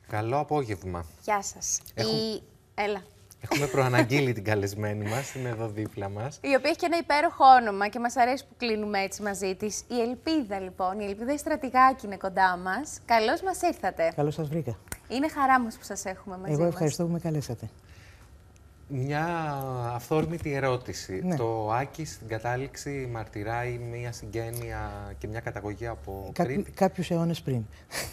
Καλό απόγευμα. Γεια σας. Έλα. Έχουμε προαναγγείλει την καλεσμένη μας, είναι εδώ δίπλα μας. Η οποία έχει και ένα υπέροχο όνομα και μας αρέσει που κλείνουμε έτσι μαζί της. Η Ελπίδα, λοιπόν. Η Ελπίδα η Στρατηγάκη είναι κοντά μας. Καλώς μας ήρθατε. Καλώς σας βρήκα. Είναι χαρά μας που σας έχουμε μαζί μας. Εγώ ευχαριστώ που με καλέσατε. Μια αυθόρμητη ερώτηση. Ναι. Το Άκη στην κατάληξη μαρτυράει μια συγγένεια και μια καταγωγή από Κρήτη. Κάποιους αιώνες πριν.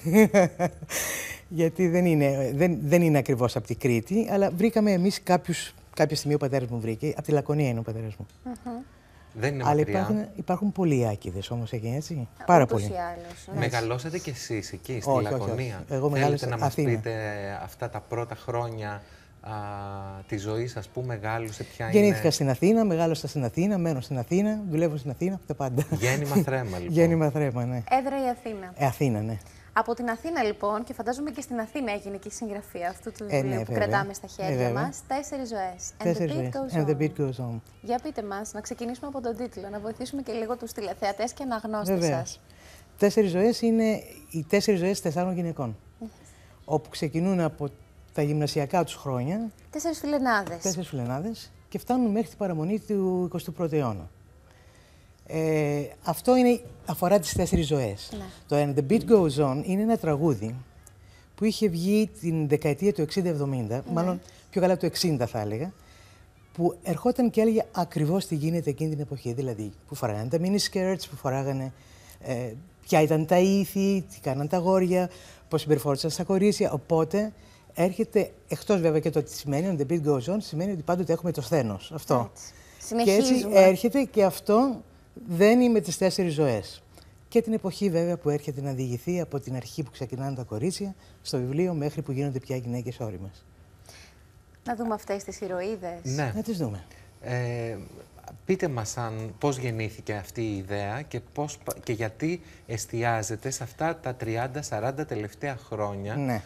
Γιατί δεν είναι ακριβώς από την Κρήτη, αλλά βρήκαμε εμείς κάποια στιγμή ο πατέρας μου βρήκε. Από τη Λακωνία είναι ο πατέρας μου. Δεν είναι Αλλά μακριά. υπάρχουν πολλοί Άκηδες όμως εκεί, έτσι. Πάρα πολλοί. Ναι. Μεγαλώσατε κι εσείς εκεί, στη Όχι, Λακωνία. όχι. Εγώ Θέλετε να μας Αθήνα. πείτε αυτά τα πρώτα χρόνια τη ζωή σας, πού μεγάλωσε, ποια Γεννήθηκα είναι. στην Αθήνα, μεγάλωσα στην Αθήνα, μένω στην Αθήνα, δουλεύω στην Αθήνα, τα πάντα. Γέννημα θρέμα, λοιπόν. Γέννημα θρέμα, ναι. Έδρα η Αθήνα. Αθήνα, ναι. Από την Αθήνα, λοιπόν, και φαντάζομαι και στην Αθήνα έγινε και η συγγραφή αυτού του βιβλίου που βέβαια. κρατάμε στα χέρια Βέβαια. μας. 4 ζωές. Τέσσερις ζωές. And the beat goes on. Για πείτε μας, να ξεκινήσουμε από τον τίτλο, να βοηθήσουμε και λίγο τους τηλεθεατές και αναγνώστες Βέβαια. σας. 4 ζωές είναι οι 4 ζωές 4 γυναικών. Όπου ξεκινούν από τα γυμνασιακά τους χρόνια, 4 φιλενάδες. 4 φιλενάδες, και φτάνουν μέχρι την παραμονή του 21ου αιώνα. Αυτό αφορά τις 4 ζωές. Ναι. Το And the Beat Goes On είναι ένα τραγούδι που είχε βγει την δεκαετία του 60-70, μάλλον πιο καλά του 60 θα έλεγα, που ερχόταν και έλεγε ακριβώς τι γίνεται εκείνη την εποχή. Δηλαδή, που φοράγανε τα mini skirts, που φοράγανε, ποια ήταν τα ήθη, τι κάναν τα αγόρια, πώς συμπεριφόρησαν στα κορίτσια. Οπότε έρχεται, εκτός βέβαια και το τι σημαίνει, the beat goes on, σημαίνει ότι πάντοτε έχουμε το σθένος. Αυτό. Έτσι. Και έτσι Συνεχίζουμε. έρχεται και αυτό δένει με τις 4 ζωές. Και την εποχή βέβαια που έρχεται να διηγηθεί από την αρχή που ξεκινάνε τα κορίτσια στο βιβλίο μέχρι που γίνονται πια γυναίκες όριμες. Να δούμε αυτές τις ηρωίδες. Ναι. Να τις δούμε. Πείτε μας πώς γεννήθηκε αυτή η ιδέα και γιατί εστιάζετε σε αυτά τα 30-40 τελευταία χρόνια, Ναι.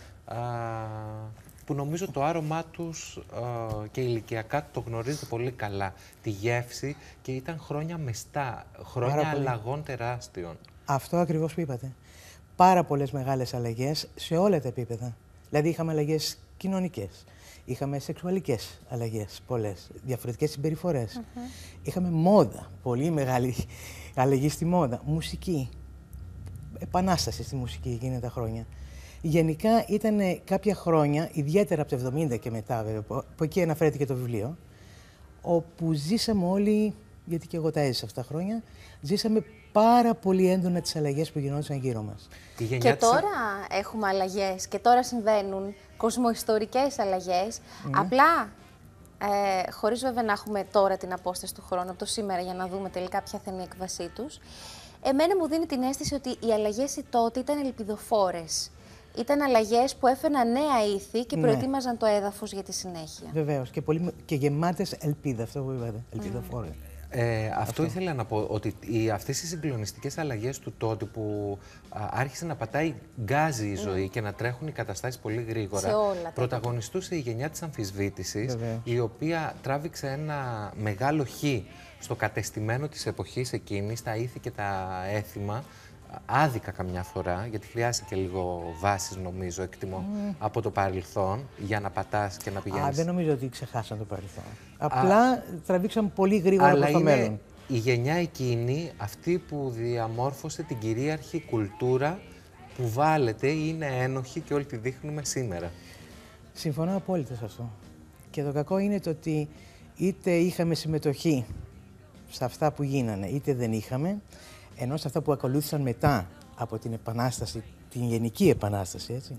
που νομίζω το άρωμά τους και ηλικιακά το γνωρίζετε πολύ καλά. Τη γεύση, και ήταν χρόνια μεστά, χρόνια αλλαγών τεράστιων. Αυτό ακριβώς που είπατε. Πάρα πολλές μεγάλες αλλαγές σε όλα τα επίπεδα. Δηλαδή είχαμε αλλαγές κοινωνικές, είχαμε σεξουαλικές αλλαγές πολλές, διαφορετικές συμπεριφορές. Είχαμε μόδα, πολύ μεγάλη αλλαγή στη μόδα, μουσική, επανάσταση στη μουσική εκείνα τα χρόνια. Γενικά ήταν κάποια χρόνια, ιδιαίτερα από το 70 και μετά βέβαια, που εκεί αναφέρεται και το βιβλίο, όπου ζήσαμε όλοι, γιατί και εγώ τα έζησα αυτά τα χρόνια, ζήσαμε πάρα πολύ έντονα τις αλλαγές που γινόντουσαν γύρω μας. Και τώρα έχουμε αλλαγές και τώρα συμβαίνουν κοσμοϊστορικές αλλαγές. Απλά, χωρίς βέβαια να έχουμε τώρα την απόσταση του χρόνου από το σήμερα για να δούμε τελικά ποια θα είναι η έκβασή τους, εμένα μου δίνει την αίσθηση ότι οι αλλαγές τότε ήταν ελπιδοφόρες. Ήταν αλλαγές που έφεραν νέα ήθη και προετοίμαζαν το έδαφος για τη συνέχεια. Βεβαίως, και γεμάτες ελπίδα, αυτό που είπατε, ελπιδοφόρες. Αυτό ήθελα να πω, ότι αυτές οι συγκλονιστικές αλλαγές του τότε που άρχισε να πατάει γκάζι η ζωή και να τρέχουν οι καταστάσεις πολύ γρήγορα, Σε όλα πρωταγωνιστούσε η γενιά της αμφισβήτησης, η οποία τράβηξε ένα μεγάλο χ στο κατεστημένο της εποχής εκείνης, στα ήθη και τα έθιμα, άδικα καμιά φορά, γιατί χρειάζεται και λίγο βάσεις, νομίζω, εκτιμώ, από το παρελθόν, για να πατάς και να πηγαίνεις. Δεν νομίζω ότι ξεχάσαν το παρελθόν. Απλά τραβήξαν πολύ γρήγορα προς το μέλλον. Η γενιά εκείνη, αυτή που διαμόρφωσε την κυρίαρχη κουλτούρα που βάλετε, είναι ένοχη και όλοι τη δείχνουμε σήμερα. Συμφωνώ απόλυτα σε αυτό. Και το κακό είναι το ότι είτε είχαμε συμμετοχή σε αυτά που γίνανε, είτε δεν είχαμε, ενώ σε αυτά που ακολούθησαν μετά από την Επανάσταση, την Γενική Επανάσταση, έτσι,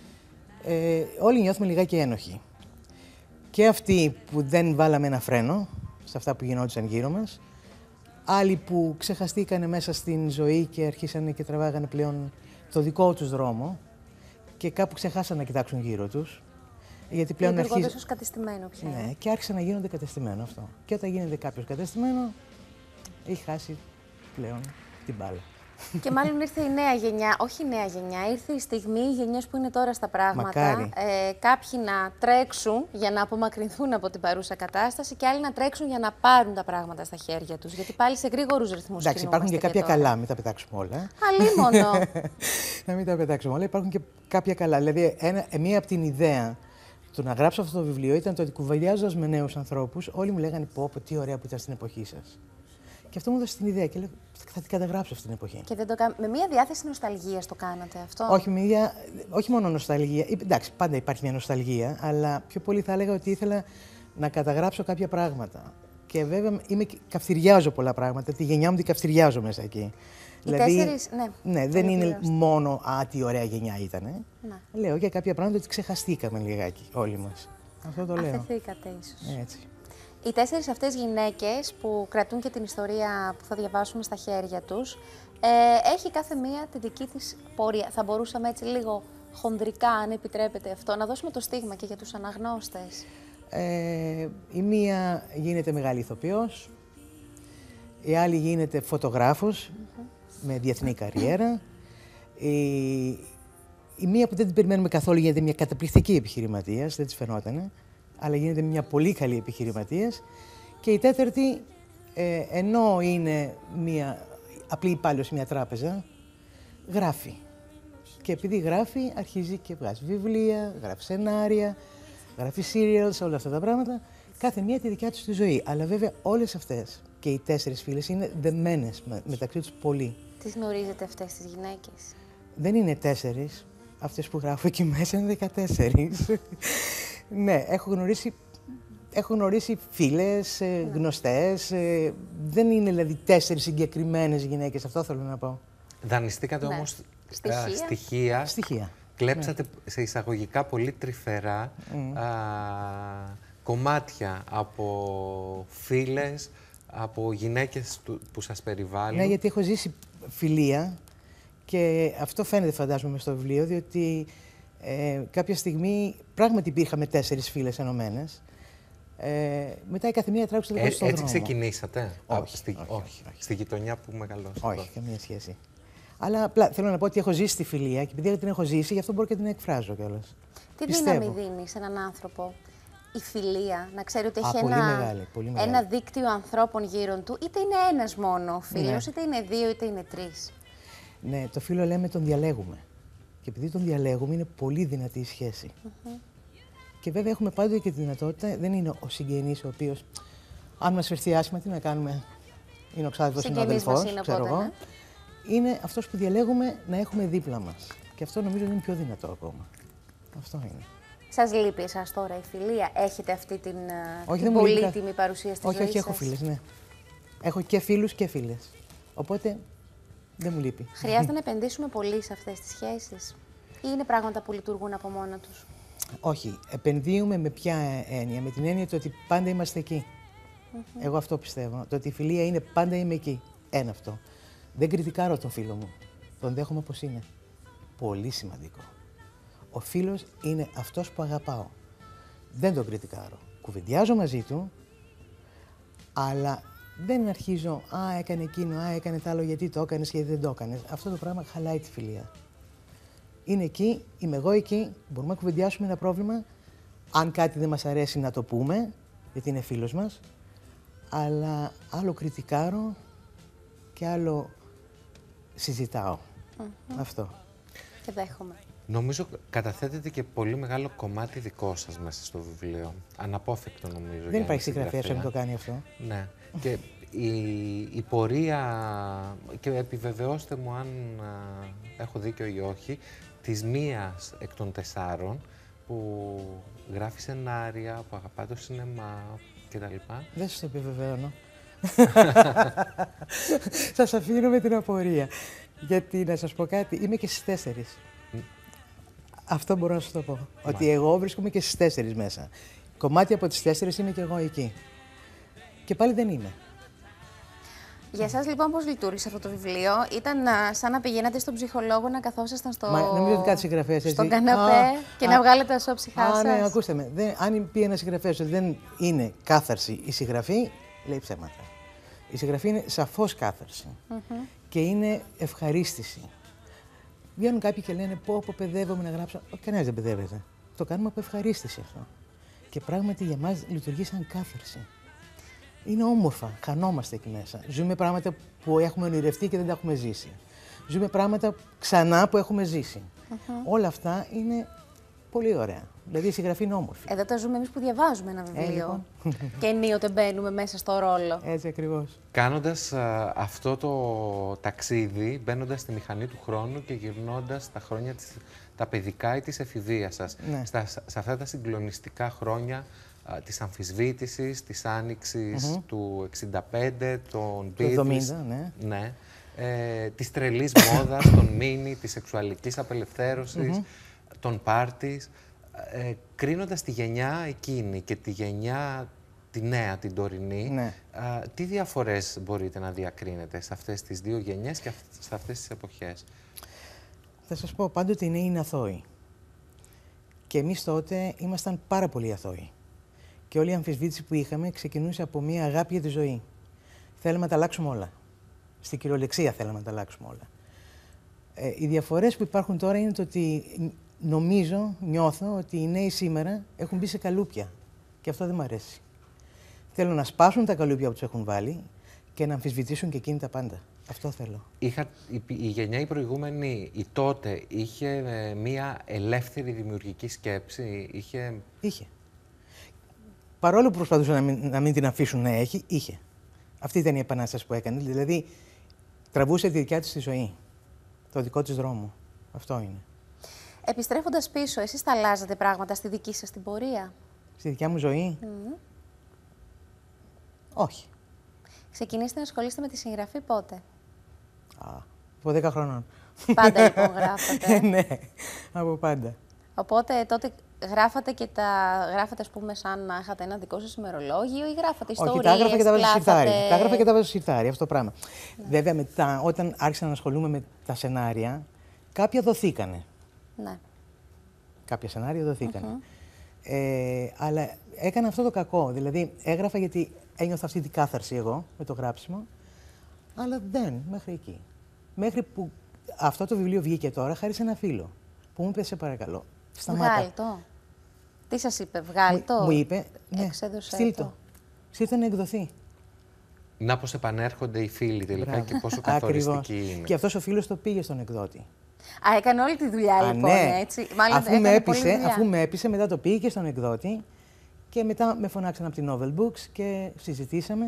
όλοι νιώθουμε λιγάκι ένοχοι. Και αυτοί που δεν βάλαμε ένα φρένο σε αυτά που γινόντουσαν γύρω μας, άλλοι που ξεχαστήκανε μέσα στην ζωή και αρχίσανε και τραβάγανε πλέον το δικό τους δρόμο και κάπου ξεχάσανε να κοιτάξουν γύρω τους. Γιατί πλέον αρχίζει ως κατεστημένο πια. Ναι, και άρχισαν να γίνονται κατεστημένο αυτό. Και όταν γίνεται κάποιος κατεστημένο, έχει χάσει πλέον την μπάλα. Και μάλλον ήρθε η νέα γενιά, όχι η νέα γενιά, ήρθε η στιγμή, οι γενιές που είναι τώρα στα πράγματα, κάποιοι να τρέξουν για να απομακρυνθούν από την παρούσα κατάσταση και άλλοι να τρέξουν για να πάρουν τα πράγματα στα χέρια τους. Γιατί πάλι σε γρήγορους ρυθμούς. Εντάξει, υπάρχουν και κάποια καλά, μην τα πετάξουμε όλα. Αλίμονο. Να μην τα πετάξουμε όλα, υπάρχουν και κάποια καλά. Δηλαδή, μία από την ιδέα του να γράψω αυτό το βιβλίο ήταν το ότι κουβεντιάζοντας με νέους ανθρώπους, όλοι μου λέγανε πω, τι ωραία που ήταν στην εποχή σας. Και αυτό μου έδωσε την ιδέα και λέω, θα την καταγράψω αυτή την εποχή. Και δεν το με μία διάθεση νοσταλγίας το κάνατε αυτό? Όχι μόνο νοσταλγία. Εντάξει, πάντα υπάρχει μια νοσταλγία, αλλά πιο πολύ θα έλεγα ότι ήθελα να καταγράψω κάποια πράγματα. Και βέβαια καυστηριάζω πολλά πράγματα. Τη γενιά μου την καυστηριάζω μέσα εκεί. Δηλαδή, ναι, δεν είναι μόνο τι ωραία γενιά ήτανε. Ναι. Λέω για κάποια πράγματα ότι ξεχαστήκαμε λιγάκι όλοι μας. Αυτό το λέω. Αφεθήκατε ίσως. Έτσι. Οι 4 αυτές γυναίκες που κρατούν και την ιστορία που θα διαβάσουμε στα χέρια τους, έχει κάθε μία τη δική της πορεία. Θα μπορούσαμε έτσι λίγο χονδρικά, αν επιτρέπετε αυτό, να δώσουμε το στίγμα και για τους αναγνώστες. Η μία γίνεται μεγάλη ηθοποιός, η άλλη γίνεται φωτογράφος με διεθνή καριέρα. Η μία που δεν την περιμένουμε καθόλου γίνεται μια καταπληκτική επιχειρηματίας, δεν της φαινότανε, αλλά γίνεται μια πολύ καλή επιχειρηματίας. Και η τέταρτη, ενώ είναι μια απλή υπάλληλος σε μια τράπεζα, γράφει. Και επειδή γράφει, αρχίζει και βγάζει βιβλία, γράφει σενάρια, γράφει serials, όλα αυτά τα πράγματα. Κάθε μία τη δικιά τους τη ζωή. Αλλά βέβαια όλες αυτές και οι 4 φίλες είναι δεμένες μεταξύ τους πολύ. Τις γνωρίζετε αυτές τις γυναίκες? Δεν είναι 4. Αυτές που γράφω εκεί μέσα είναι 14. Ναι, έχω γνωρίσει φίλες, γνωστές. Δεν είναι δηλαδή 4 συγκεκριμένες γυναίκες, αυτό θέλω να πω. Δανειστήκατε όμως στοιχεία. Κλέψατε σε εισαγωγικά πολύ τρυφερά κομμάτια από φίλες, από γυναίκες που σας περιβάλλουν. Ναι, γιατί έχω ζήσει φιλία και αυτό φαίνεται φαντάζομαι μες στο βιβλίο, διότι κάποια στιγμή πράγματι υπήρχαμε 4 φίλες ενωμένες. Μετά η καθεμία τράβηξε το δικό της στον δρόμο. Έτσι ξεκινήσατε? Όχι. Στη γειτονιά που μεγαλώσατε? Όχι, καμία σχέση. Αλλά απλά θέλω να πω ότι έχω ζήσει τη φιλία και επειδή την έχω ζήσει, γι' αυτό μπορώ και την εκφράζω κιόλας. Τι δύναμη δίνει σε έναν άνθρωπο η φιλία, να ξέρει ότι έχει πολύ ένα δίκτυο ανθρώπων γύρω του, είτε είναι ένας μόνο φίλος, είτε είναι 2, είτε είναι 3. Ναι, το φίλο λέμε τον διαλέγουμε. Και επειδή τον διαλέγουμε, είναι πολύ δυνατή η σχέση. Και βέβαια έχουμε πάντοτε και τη δυνατότητα, δεν είναι ο συγγενής ο οποίος, αν μας φερθεί άσχημα, τι να κάνουμε, είναι ο ξάδερφος, είναι ο αδελφός, ξέρω εγώ. Είναι αυτός που διαλέγουμε να έχουμε δίπλα μας. Και αυτό νομίζω είναι πιο δυνατό ακόμα. Αυτό είναι. Σας λείπει εσάς τώρα η φιλία? Έχετε αυτή την πολύτιμη παρουσία στη ζωή σας? Όχι, έχω φίλες, ναι. Έχω και φίλους και φίλες. Οπότε δεν μου λείπει. Χρειάζεται να επενδύσουμε πολύ σε αυτές τις σχέσεις ή είναι πράγματα που λειτουργούν από μόνα τους? Όχι. Επενδύουμε με ποια έννοια? Με την έννοια ότι πάντα είμαστε εκεί. Εγώ αυτό πιστεύω. Το ότι η φιλία είναι πάντα είμαι εκεί. Ένα αυτό. Δεν κριτικάρω τον φίλο μου. Τον δέχομαι όπως είναι. Πολύ σημαντικό. Ο φίλος είναι αυτός που αγαπάω. Δεν τον κριτικάρω. Κουβεντιάζω μαζί του, αλλά δεν αρχίζω έκανε εκείνο, έκανε τ' άλλο, γιατί το έκανες και γιατί δεν το έκανες. Αυτό το πράγμα χαλάει τη φιλία. Είναι εκεί, είμαι εγώ εκεί, μπορούμε να κουβεντιάσουμε ένα πρόβλημα. Αν κάτι δεν μας αρέσει να το πούμε, γιατί είναι φίλος μας, αλλά άλλο κριτικάρω και άλλο συζητάω. Αυτό. Και δέχομαι. Νομίζω καταθέτεται και πολύ μεγάλο κομμάτι δικό σας μέσα στο βιβλίο. Αναπόφευκτο νομίζω. Δεν υπάρχει συγγραφέας που το κάνει αυτό. Ναι. Και η πορεία, και επιβεβαιώστε μου αν έχω δίκιο ή όχι, της μίας εκ των 4 που γράφει σενάρια, που αγαπά το σινεμά κτλ. Δεν σας το επιβεβαιώνω. Σας αφήνω με την απορία. Γιατί να σας πω κάτι, είμαι και στις 4. Αυτό μπορώ να σας το πω. Ότι εγώ βρίσκομαι και στις 4 μέσα. Κομμάτι από τις 4 είμαι και εγώ εκεί. Και πάλι δεν είμαι. Για εσάς λοιπόν πώς λειτουργήσε αυτό το βιβλίο? Ήταν σαν να πηγαίνατε στον ψυχολόγο, να καθόσασταν νομίζω ότι κάτι συγγραφέας στον καναπέ και να βγάλετε τα σώψυχά σας? Ναι, ακούστε με. Αν πει ένας συγγραφέας ότι δεν είναι κάθαρση η συγγραφή, λέει ψέματα. Η συγγραφή είναι σαφώς κάθαρση. και είναι ευχαρίστηση. Βγαίνουν κάποιοι και λένε πω παιδεύομαι να γράψω. Κανένας δεν παιδεύεται. Το κάνουμε από ευχαρίστηση αυτό. Και πράγματι για μας λειτουργεί σαν κάθαρση. Είναι όμορφα, χανόμαστε εκεί μέσα. Ζούμε πράγματα που έχουμε ονειρευτεί και δεν τα έχουμε ζήσει. Ζούμε πράγματα ξανά που έχουμε ζήσει. Όλα αυτά είναι πολύ ωραία. Δηλαδή η συγγραφή είναι όμορφη. Εδώ τα ζούμε εμείς που διαβάζουμε ένα βιβλίο. Και ενίοτε μπαίνουμε μέσα στο ρόλο. Έτσι ακριβώς. Κάνοντας αυτό το ταξίδι, μπαίνοντας στη μηχανή του χρόνου και γυρνώντας τα χρόνια τα παιδικά ή της εφηβείας σας, σε αυτά τα συγκλονιστικά χρόνια της αμφισβήτησης, της άνοιξης του 65, των Beatles, της τρελής μόδας, των μίνι, της σεξουαλικής απελευθέρωσης, των πάρτις, κρίνοντας τη γενιά εκείνη και τη γενιά τη νέα, την τωρινή, τι διαφορές μπορείτε να διακρίνετε σε αυτές τις δύο γενιές και σε αυτές τις εποχές? Θα σας πω, πάντοτε οι νέοι είναι αθώοι. Και εμείς τότε ήμασταν πάρα πολύ αθώοι. Και όλη η αμφισβήτηση που είχαμε ξεκινούσε από μια αγάπη για τη ζωή. Θέλαμε να τα αλλάξουμε όλα. Στην κυριολεξία θέλαμε να τα αλλάξουμε όλα. Οι διαφορές που υπάρχουν τώρα είναι το ότι νιώθω ότι οι νέοι σήμερα έχουν μπει σε καλούπια. Και αυτό δεν μου αρέσει. Θέλουν να σπάσουν τα καλούπια που τους έχουν βάλει και να αμφισβητήσουν και εκείνη τα πάντα. Αυτό θέλω. Η γενιά η προηγούμενη, η τότε, είχε μία ελεύθερη δημιουργική σκέψη, είχε. Παρόλο που προσπαθούσαν να μην την αφήσουν να έχει, είχε. Αυτή ήταν η επανάσταση που έκανε. Δηλαδή, τραβούσε τη δικιά της τη ζωή. Το δικό της δρόμο. Αυτό είναι. Επιστρέφοντας πίσω, εσείς θα αλλάζατε πράγματα στη δική σας την πορεία? Στη δικιά μου ζωή? Όχι. Ξεκινήσετε να ασχολείστε με τη συγγραφή πότε? Από 10 χρονών. Πάντα λοιπόν γράφατε? Ναι, από πάντα. Οπότε τότε γράφατε ας πούμε σαν να είχατε ένα δικό σας ημερολόγιο ή γράφατε ιστορίες? Όχι, τα έγραφα και τα βάζα στο σιρτάρι. Τα έγραφα και τα βάζα στο σιρτάρι, αυτό το πράγμα. Βέβαια μετά, όταν άρχισα να ασχολούμαι με τα σενάρια, κάποια δοθήκανε. Ναι. Κάποια σενάρια δοθήκανε. Αλλά έκανα αυτό το κακό. Δηλαδή, έγραφα γιατί ένιωθα αυτή την κάθαρση εγώ με το γράψιμο, αλλά δεν, μέχρι εκεί. Μέχρι που αυτό το βιβλίο βγήκε τώρα, χάρη σε ένα φίλο που μου είπε, σε παρακαλώ, σταμάτα. Βγάλ' το. Τι σας είπε, βγάλ' το? Μου είπε, ναι, στείλ' το. Στείλ' να εκδοθεί. Να πως επανέρχονται οι φίλοι τελικά και πόσο καθοριστικοί είναι. Και αυτός ο φίλος το πήγε στον εκδότη. Έκανε όλη τη δουλειά λοιπόν, ναι. έτσι. Μάλλον αφού με έπεισε, μετά το πήγε και στον εκδότη και μετά με φωνάξαν από την Novel Books και συζητήσαμε,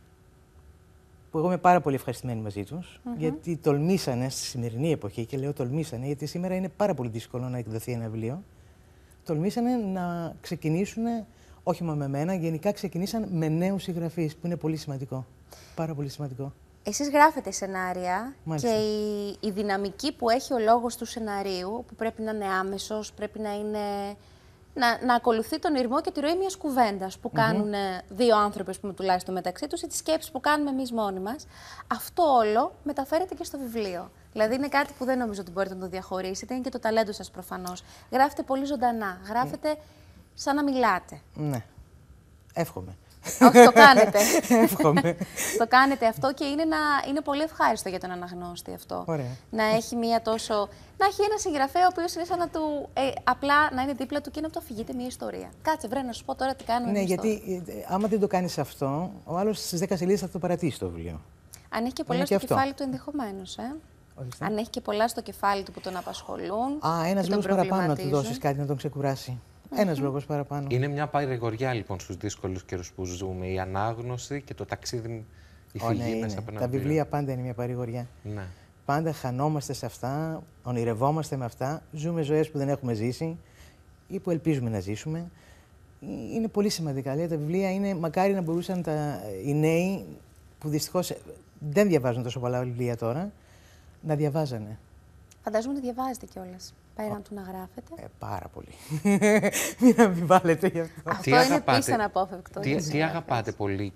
που εγώ είμαι πάρα πολύ ευχαριστημένη μαζί τους, γιατί τολμήσανε στη σημερινή εποχή, και λέω τολμήσανε, γιατί σήμερα είναι πάρα πολύ δύσκολο να εκδοθεί ένα βιβλίο, τολμήσανε να ξεκινήσουν, όχι μόνο με μένα, γενικά ξεκινήσαν με νέους συγγραφείς, που είναι πολύ σημαντικό, πάρα πολύ σημαντικό. Εσείς γράφετε σενάρια. Μάλιστα. Και η δυναμική που έχει ο λόγος του σεναρίου, που πρέπει να είναι άμεσος, πρέπει να είναι... Να ακολουθεί τον ηρμό και τη ροή μιας κουβέντας που κάνουν δύο άνθρωποι, πούμε, τουλάχιστον μεταξύ τους, ή τις σκέψεις που κάνουμε εμείς μόνοι μας. Αυτό όλο μεταφέρεται και στο βιβλίο. Δηλαδή είναι κάτι που δεν νομίζω ότι μπορείτε να το διαχωρίσετε, είναι και το ταλέντο σας προφανώς. Γράφετε πολύ ζωντανά, γράφετε σαν να μιλάτε. Ναι, εύχομαι. Όχι, το κάνετε. Εύχομαι. Το κάνετε αυτό και είναι πολύ ευχάριστο για τον αναγνώστη αυτό. Ωραία. Να έχει να έχει ένα συγγραφέα ο οποίος είναι σαν να του. Απλά να είναι δίπλα του και να του αφηγείται μια ιστορία. Κάτσε, βρε, να σου πω τώρα τι κάνουμε. Ναι, γιατί άμα δεν το κάνεις αυτό, ο άλλος στις 10 σελίδες θα το παρατήσει το βιβλίο. Αν έχει και πολλά στο κεφάλι του ενδεχομένως. Αν έχει και πολλά στο κεφάλι του που τον απασχολούν. Ένας λόγος παραπάνω να του δώσεις κάτι να τον ξεκουράσει. Ένας λόγος παραπάνω. Είναι μια παρηγοριά λοιπόν στους δύσκολους καιρούς που ζούμε. Η ανάγνωση και το ταξίδι, η φυγή μέσα από ένα Τα βιβλία πάντα είναι μια παρηγοριά. Ναι. Πάντα χανόμαστε σε αυτά, ονειρευόμαστε με αυτά, ζούμε ζωές που δεν έχουμε ζήσει ή που ελπίζουμε να ζήσουμε. Είναι πολύ σημαντικά. Δηλαδή, τα βιβλία είναι, μακάρι να μπορούσαν οι νέοι, που δυστυχώς δεν διαβάζουν τόσο πολλά βιβλία τώρα, να διαβάζανε. Φαντάζομαι ότι διαβάζετε κιόλας. Πέραν του να γράφετε. Πάρα πολύ. Μην αμφιβάλλετε γι' αυτό. Αυτό είναι επίσης αναπόφευκτο. Τι αγαπάτε πολύ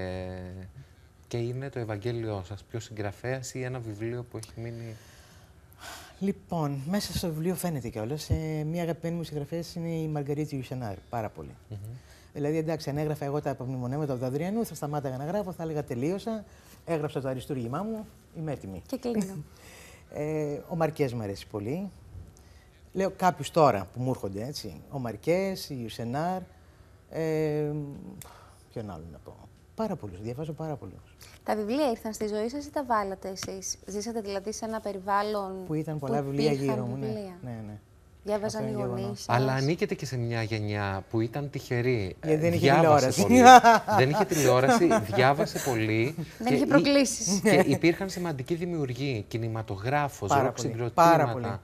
και είναι το Ευαγγέλιό σας? Ποιος συγγραφέας ή ένα βιβλίο που έχει μείνει? Λοιπόν, μέσα στο βιβλίο φαίνεται κιόλας. Μία αγαπημένη μου συγγραφέας είναι η Μαργαρίτη Ιουσενάρ. Πάρα πολύ. Δηλαδή, εντάξει, αν έγραφα εγώ τα απομνημονεύματα του Αδριανού, θα σταμάταγα να γράφω, θα έλεγα τελείωσα. έγραψα το αριστούργημά μου, είμαι έτοιμη. Και κλείνω. Ο Μαρκές μου αρέσει πολύ. Λέω κάποιους τώρα που μου έρχονται, έτσι. Ο Μαρκές, η Ιουσενάρ, ποιον άλλο να πω. Πάρα πολλούς, διαβάζω πάρα πολλούς. Τα βιβλία ήρθαν στη ζωή σας ή τα βάλατε εσείς? Ζήσατε δηλαδή σε ένα περιβάλλον που ήταν πολλά βιβλία γύρω μου. Ναι. Διάβαζαν οι γονείς σας. Αλλά ανήκετε και σε μια γενιά που ήταν τυχερή. Γιατί δεν είχε τηλεόραση. Δεν είχε τηλεόραση, διάβασε πολύ. Δεν είχε προκλήσεις. Και υπήρχαν σημαντικοί δημιουργοί, κινηματογράφος, ροκ συγκροτήματα.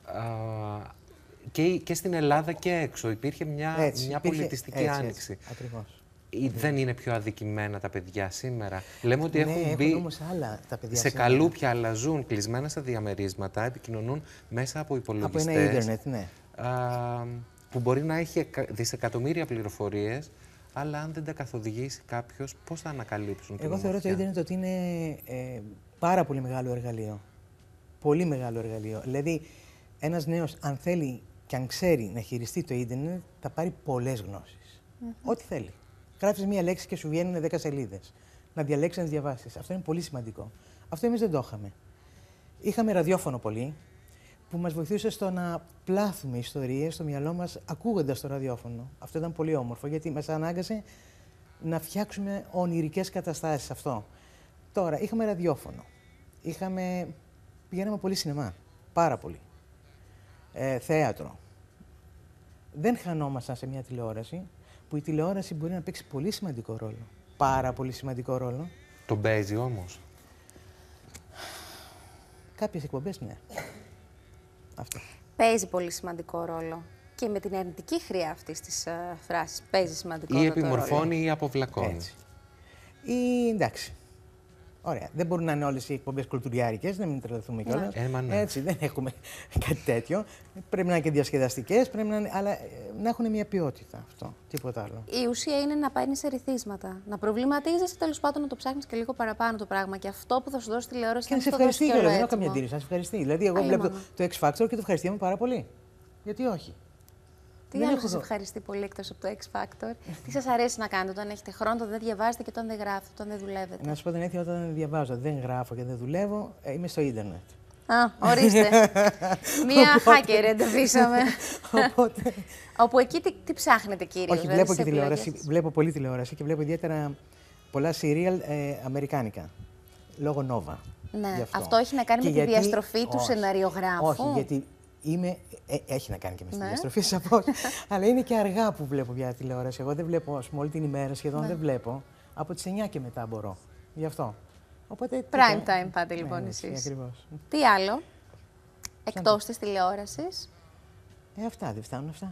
Και στην Ελλάδα και έξω υπήρχε μια πολιτιστική άνοιξη. Ακριβώς. Δεν είναι πιο αδικημένα τα παιδιά σήμερα? Λέμε ότι έχουν μπει όμως άλλα, τα παιδιά σε καλούπια, αλλά ζουν κλεισμένα στα διαμερίσματα, επικοινωνούν μέσα από υπολογιστές. Από ένα ίντερνετ, ναι. Που μπορεί να έχει δισεκατομμύρια πληροφορίες, αλλά αν δεν τα καθοδηγήσει κάποιος, πώς θα ανακαλύψουν? Εγώ θεωρώ το ίντερνετ ότι είναι πάρα πολύ μεγάλο εργαλείο. Πολύ μεγάλο εργαλείο. Δηλαδή, ένας νέος, αν θέλει και αν ξέρει να χειριστεί το ίντερνετ, θα πάρει πολλές γνώσεις. Ό,τι θέλει. Γράφεις μία λέξη και σου βγαίνουν 10 σελίδες. Να διαλέξεις, να τις διαβάσεις. Αυτό είναι πολύ σημαντικό. Αυτό εμείς δεν το είχαμε. Είχαμε ραδιόφωνο πολύ, που μας βοηθούσε στο να πλάθουμε ιστορίες στο μυαλό μας ακούγοντας το ραδιόφωνο. Αυτό ήταν πολύ όμορφο, γιατί μας ανάγκασε να φτιάξουμε ονειρικές καταστάσεις αυτό. Τώρα, είχαμε ραδιόφωνο. Πηγαίναμε πολύ σινεμά. Πάρα πολύ. Θέατρο. Δεν χανόμασταν σε μια τηλεόραση, που η τηλεόραση μπορεί να παίξει πολύ σημαντικό ρόλο. Πάρα πολύ σημαντικό ρόλο. Τον παίζει όμως? Κάποιες εκπομπές, ναι. Αυτό. Παίζει πολύ σημαντικό ρόλο. Και με την αρνητική χρειά αυτής της φράσης παίζει σημαντικό ρόλο. Ή επιμορφώνει ή αποβλακώνει. Έτσι. Εντάξει. Ωραία. Δεν μπορούν να είναι όλες οι εκπομπές κουλτουριάρικες, να μην τρελαθούμε κιόλας. Ναι. Έτσι, δεν έχουμε κάτι τέτοιο. Πρέπει να είναι και διασκεδαστικές, πρέπει να είναι, αλλά να έχουν μια ποιότητα αυτό. Τίποτα άλλο. Η ουσία είναι να παίρνει ερεθίσματα. Να προβληματίζεσαι, τέλος πάντων να το ψάχνεις και λίγο παραπάνω το πράγμα. Και αυτό που θα σου δώσει τηλεόραση και να σε ευχαριστεί κιόλας. Δεν έχω καμία αντίρρηση. Να σε ευχαριστεί. Δηλαδή, εγώ βλέπω το X Factor και το ευχαριστούμε πάρα πολύ. Γιατί όχι? Τι άλλο σας ευχαριστεί πολύ εκτός από το X Factor? Τι σας αρέσει να κάνετε όταν έχετε χρόνο, όταν δεν διαβάζετε και όταν δεν γράφετε, όταν δεν δουλεύετε? Να σου πω την αλήθεια, όταν δεν διαβάζω, δεν γράφω και δεν δουλεύω, είμαι στο ίντερνετ. Ορίστε. Μία hacker εντοπίσαμε. Όπου εκεί τι ψάχνετε κυρίως? Όχι, βλέπω και τηλεόραση. Βλέπω πολύ τηλεόραση και βλέπω ιδιαίτερα πολλά serial αμερικάνικα. Λόγω Nova. Ναι, αυτό έχει να κάνει με τη διαστροφή του σεναριογράφου? Όχι, γιατί έχει να κάνει και με τη διαστροφή, σαφώς. Αλλά είναι και αργά που βλέπω πια τηλεόραση. Εγώ δεν βλέπω, όλη την ημέρα σχεδόν δεν βλέπω. Από τις 9 και μετά μπορώ. Γι' αυτό. Οπότε, prime time πάτε λοιπόν εσείς. Ακριβώς. Τι άλλο, εκτός της τηλεόρασης? Αυτά, δεν φτάνουν αυτά.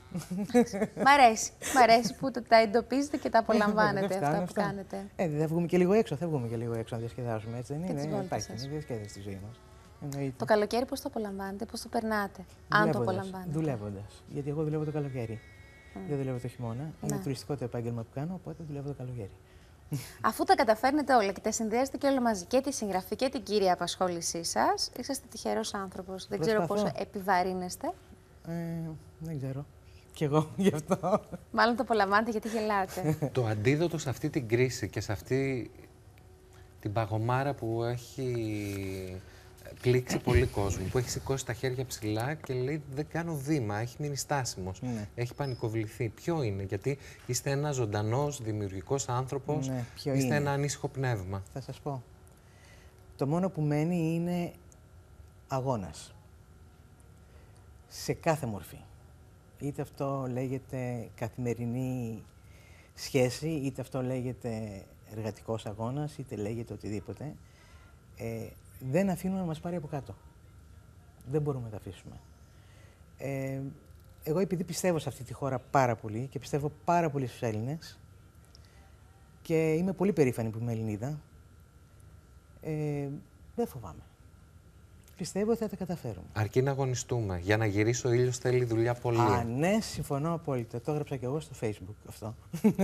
Μ' αρέσει που τα εντοπίζετε και τα απολαμβάνετε αυτά που κάνετε. Θα βγούμε και λίγο έξω, να διασκεδάσουμε, έτσι δεν είναι? Υπάρχει μια διασκέδαση στη ζωή μας. Το καλοκαίρι πώς το απολαμβάνετε, πώς το περνάτε, αν το απολαμβάνετε? Δουλεύοντας. Γιατί εγώ δουλεύω το καλοκαίρι. Δεν δουλεύω το χειμώνα. Είναι τουριστικό το επάγγελμα που κάνω, οπότε δουλεύω το καλοκαίρι. Αφού τα καταφέρνετε όλα και τα συνδυάζετε και όλα μαζί, και τη συγγραφή και την κύρια απασχόλησή σας, είσαστε τυχερός άνθρωπος. Δεν ξέρω πόσο επιβαρύνεστε. Δεν ξέρω. Κι εγώ γι' αυτό. Μάλλον το απολαμβάνετε γιατί γελάτε. Το αντίδοτο σε αυτή την κρίση και σε αυτή την παγωμάρα που έχει πλήξει πολύ κόσμο, που έχει σηκώσει τα χέρια ψηλά και λέει δεν κάνω βήμα, έχει μείνει στάσιμος, έχει πανικοβληθεί. Ποιο είναι? Γιατί είστε ένας ζωντανός, δημιουργικός άνθρωπος, είστε ένα ανήσυχο πνεύμα. Θα σας πω. Το μόνο που μένει είναι αγώνας. Σε κάθε μορφή. Είτε αυτό λέγεται καθημερινή σχέση, είτε αυτό λέγεται εργατικός αγώνας, είτε λέγεται οτιδήποτε. Δεν αφήνουμε να μας πάρει από κάτω. Δεν μπορούμε να τα αφήσουμε. Εγώ επειδή πιστεύω σε αυτή τη χώρα πάρα πολύ και πιστεύω πάρα πολύ στους Έλληνες και είμαι πολύ περήφανη που είμαι Ελληνίδα, δεν φοβάμαι. Πιστεύω ότι θα τα καταφέρουμε. Αρκεί να αγωνιστούμε. Για να γυρίσει ο ήλιος θέλει δουλειά πολύ. Α, ναι, συμφωνώ απόλυτα. Το έγραψα και εγώ στο Facebook αυτό.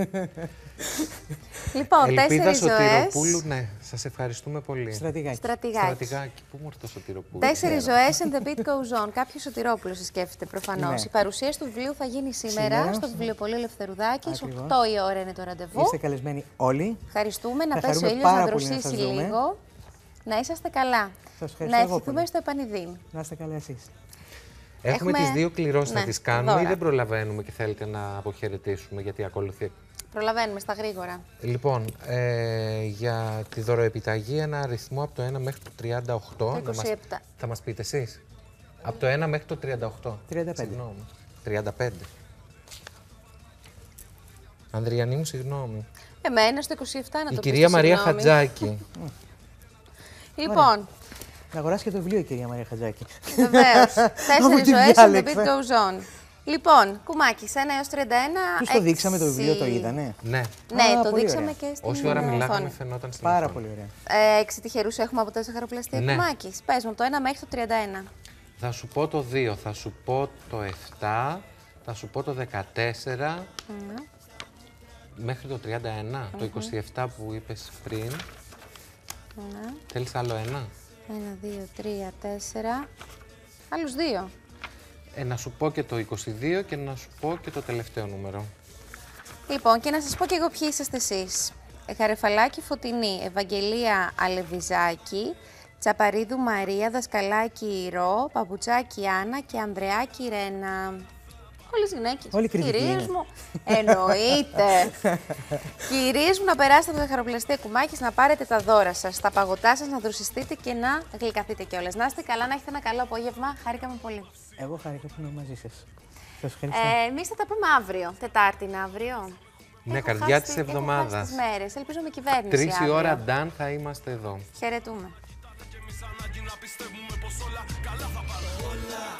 Λοιπόν, 4 Ελπίδα ζωές. Σωτηροπούλου, ναι, σας ευχαριστούμε πολύ. Στρατηγάκι. Στρατηγάκι. Πού μου ήρθε το Σωτηροπούλου? 4 ζωές and the beat goes on. Κάποιος Σωτηρόπουλος σκέφτεται προφανώς. Ναι. Η παρουσίαση του βιβλίου θα γίνει σήμερα στο βιβλιοπωλείο Ελευθερουδάκη. Στις 8 η ώρα είναι το ραντεβού. Είστε καλεσμένοι όλοι. Ευχαριστούμε. Να Θα πέσει ο χαρούμε ήλιος, να πάρα πολύ να δροσίσει σας δούμε. λίγο. Να είσαστε καλά. Σας ευχαριστώ Να εγώ ευχηθούμε πολύ. στο επανειδήν. Να είστε καλά εσείς. Έχουμε τις 2 κληρώσεις να ναι, τις κάνουμε δώρα. ή δεν προλαβαίνουμε και θέλετε να αποχαιρετήσουμε γιατί ακολουθεί? Προλαβαίνουμε στα γρήγορα. Λοιπόν, για τη δωροεπιταγή ένα αριθμό από το 1 μέχρι το 38. Το 27. Θα μας πείτε εσείς. Από το 1 μέχρι το 38. 35. Συγγνώμη. 35. Ανδριανή μου, συγγνώμη. Εμένα στο 27 να το Η πεις κυρία το Μαρία συγγνώμη. Χατζάκη. Λοιπόν, Να αγοράσει και το βιβλίο η κυρία Μαρία Χατζάκη. βεβαίως. 4 Από τη ζωές and the beat διάλεξα. goes on. Λοιπόν, κουμάκι, 1 έως 31. Τους το δείξαμε το βιβλίο, το είδανε? Ναι. Ναι, Α, το πολύ δείξαμε ωραία. και στην Όση ώρα μιλάγαμε οθόνη. φαινόταν στην Πάρα οθόνη. πολύ ωραία. 6 τυχερούς έχουμε από το ζαχαροπλαστείο Ναι. κουμάκης. Πες μου, από το 1 μέχρι το 31. Θα σου πω το 2, θα σου πω το 7, θα σου πω το 14, μέχρι το 31, το 27 που είπες πριν. Ναι. Θέλεις άλλο ένα? 1, 2, 3, 4. Άλλους 2. Να σου πω και το 22 και να σου πω και το τελευταίο νούμερο. Λοιπόν, και να σας πω και εγώ ποιοι είσαστε εσείς. Χαρεφαλάκη Φωτεινή, Ευαγγελία Αλεβιζάκη, Τσαπαρίδου Μαρία, Δασκαλάκη Ρο, Παπουτσάκη Άννα και Ανδρεάκη Ρένα. Όλες γυναίκες. Όλοι κριτικοί Κυρίες είναι. μου, εννοείται. Κυρίες μου, να περάσετε από το ζαχαροπλαστείο Κουμάκης, να πάρετε τα δώρα σας, τα παγωτά σας, να δροσιστείτε και να γλυκαθείτε κιόλας. Να είστε καλά, να έχετε ένα καλό απόγευμα. Χάρηκαμε πολύ. Εγώ χάρηκα που είμαι μαζί σας. Σας ευχαριστώ. Εμείς θα τα πούμε αύριο. Τετάρτη είναι αύριο. Ναι, Έχω καρδιά χάσει- της έχω εβδομάδας. χάσει τις μέρες. Ελπίζω με κυβέρνηση 3 η αύριο. ώρα, Νταν, θα είμαστε εδώ. Χαιρετούμε. να πιστεύουμε πως όλα καλά θα πάνε. Όλα